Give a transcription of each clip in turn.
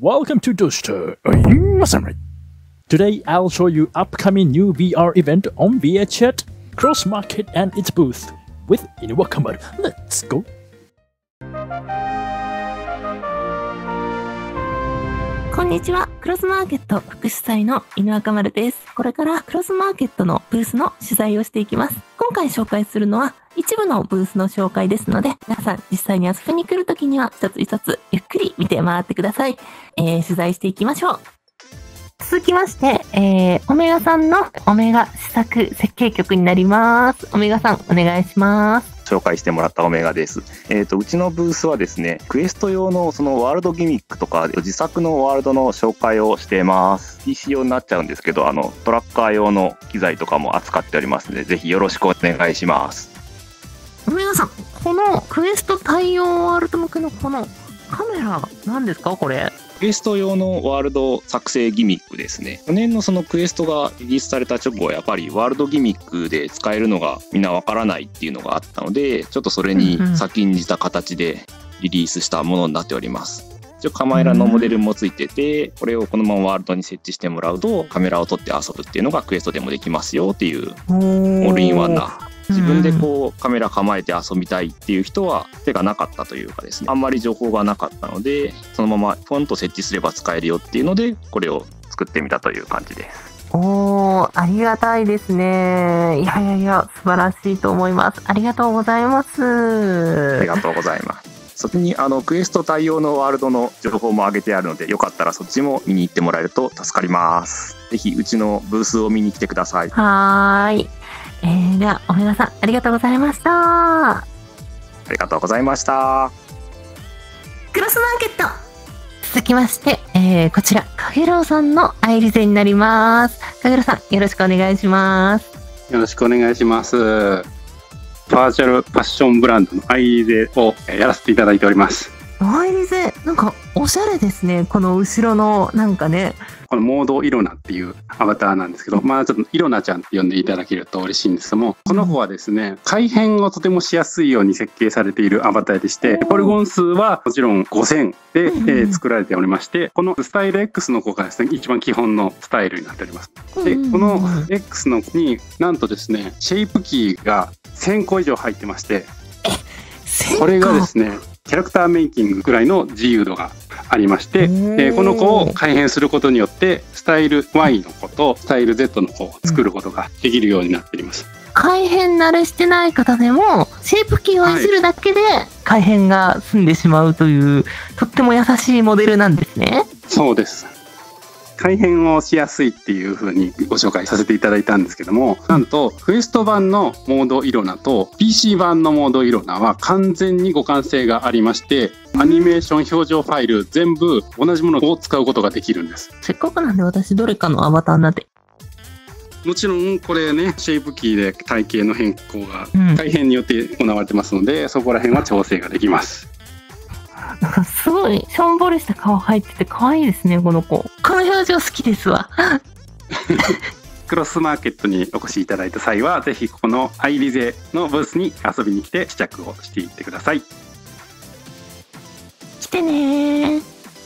Welcome to Duster. Today I'll show you upcoming new VR event on VRChat, Cross Market and its booth with Inuwa Kamaru. Let's go. こんにちは。クロスマーケット副主催の犬若丸です。これからクロスマーケットのブースの取材をしていきます。今回紹介するのは一部のブースの紹介ですので、皆さん実際に遊びに来るときには一つ一つゆっくり見て回ってください。取材していきましょう。続きまして、オメガさんのオメガ試作設計局になります。オメガさんお願いします。 紹介してもらったオメガです。うちのブースはですね、クエスト用のそのワールドギミックとか自作のワールドの紹介をしています。PC 用になっちゃうんですけど、トラッカー用の機材とかも扱っておりますので、ぜひよろしくお願いします。 オメガさん、このクエスト対応ワールド向けのこのカメラ何ですかこれ？ クエスト用のワールド作成ギミックですね。去年のそのクエストがリリースされた直後はやっぱりワールドギミックで使えるのがみんなわからないっていうのがあったので、ちょっとそれに先んじた形でリリースしたものになっております。一応カメラのモデルもついてて、これをこのままワールドに設置してもらうとカメラを撮って遊ぶっていうのがクエストでもできますよっていうオールインワンな、自分でこうカメラ構えて遊びたいっていう人は手がなかったというかですね、あんまり情報がなかったので、そのままフォント設置すれば使えるよっていうのでこれを作ってみたという感じです。 おー、ありがたいですね。いや素晴らしいと思います。ありがとうございます。 ありがとうございます。そこにクエスト対応のワールドの情報も上げてあるので、よかったらそっちも見に行ってもらえると助かります。ぜひうちのブースを見に来てください。 はーい。では、オメガさん、ありがとうございました。 ありがとうございました。 クロスマーケット続きまして、こちら、かげろうさんのアイリゼになります。かげろうさん、よろしくお願いします。 よろしくお願いします。バーチャルファッションブランドのアイリゼをやらせていただいております。 アイリゼ、なんかおしゃれですね。この後ろのなんかね。 このモードイロナっていうアバターなんですけど、ちょっとイロナちゃんって呼んでいただけると嬉しいんですけども、この子はですね、改変をとてもしやすいように設計されているアバターでして、ポリゴン数はもちろん5000で、作られておりまして、このスタイル X の子がですね、一番基本のスタイルになっております。で、この X の子になんとですね、シェイプキーが1000個以上入ってまして、これがですね、キャラクターメイキングくらいの自由度がありまして、この子を改変することによってスタイル Y の子とスタイル Z の子を作ることができるようになっております。 改変慣れしてない方でもシェイプキーをいじるだけで改変が済んでしまうという、とっても優しいモデルなんですね。 そうです。改変をしやすいっていう風にご紹介させていただいたんですけども、なんとクエスト版のモードイロナと PC 版のモードイロナは完全に互換性がありまして、アニメーション表情ファイル全部同じものを使うことができるんです。 せっかくなんで私どれかのアバターになって、 もちろんこれね、シェイプキーで体型の変更が改変によって行われてますので、そこら辺は調整ができます。 なんかすごいしょんぼりした顔入ってて可愛いですね、この子。この表情好きですわ。 クロスマーケットにお越しいただいた際は、ぜひこのアイリゼのブースに遊びに来て試着をしていってください。 来てね。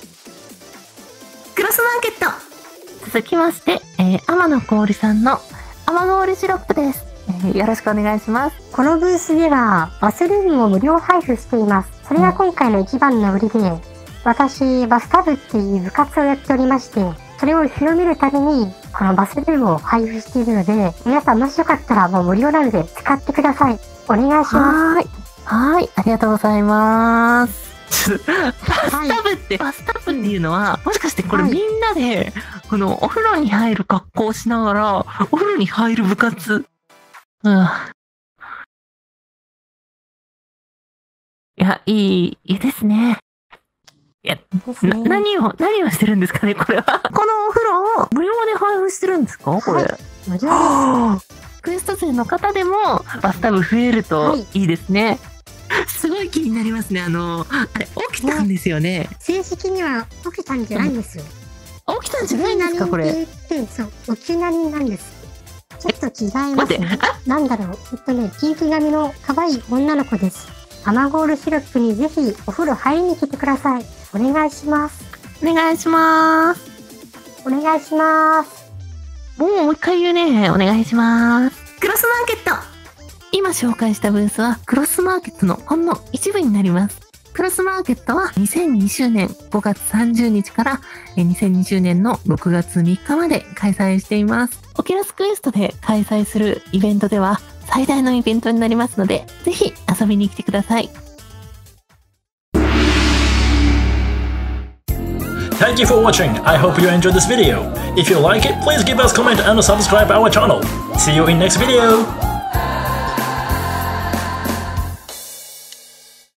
クロスマーケット続きまして、天野氷さんの雨氷シロップです。よろしくお願いします。 このブースではバスルームを無料配布しています。それが今回の一番の売りで、私バスタブっていう部活をやっておりまして、それを広めるためにこのバスルームを配布しているので、皆さんもしよかったらもう無料なので使ってください。お願いします。 はい、ありがとうございます。バスタブっていうのは、もしかしてこれみんなでこのお風呂に入る格好をしながらお風呂に入る部活。いや、いいですね。いや、何をしてるんですかね、これは。このお風呂を無料で配布してるんですか、これ。 無料です。 クエスト生の方でもバスタブ増えるといいですね。すごい気になりますね。あれ、起きたんですよね。 正式には起きたんじゃないんですよ。 起きたんじゃないんですか、これ。 そう、おきなりなんです。ちょっと違いますね。なんだろう、ピンク髪の可愛い女の子です。アマゴールシロップにぜひお風呂入りに来てください。お願いします。 お願いします。 お願いします。 もう一回言うね。お願いします。クロスマーケット。今紹介したブースはクロスマーケットのほんの一部になります。クロスマーケットは2020年5月30日から2020年の6月3日まで開催しています。オキュラスクエストで開催するイベントでは最大のイベントになりますので、ぜひ遊びに来てください。 Thank you for watching. I hope you enjoyed this video. If you like it, please give us a comment and subscribe our channel. See you in next video.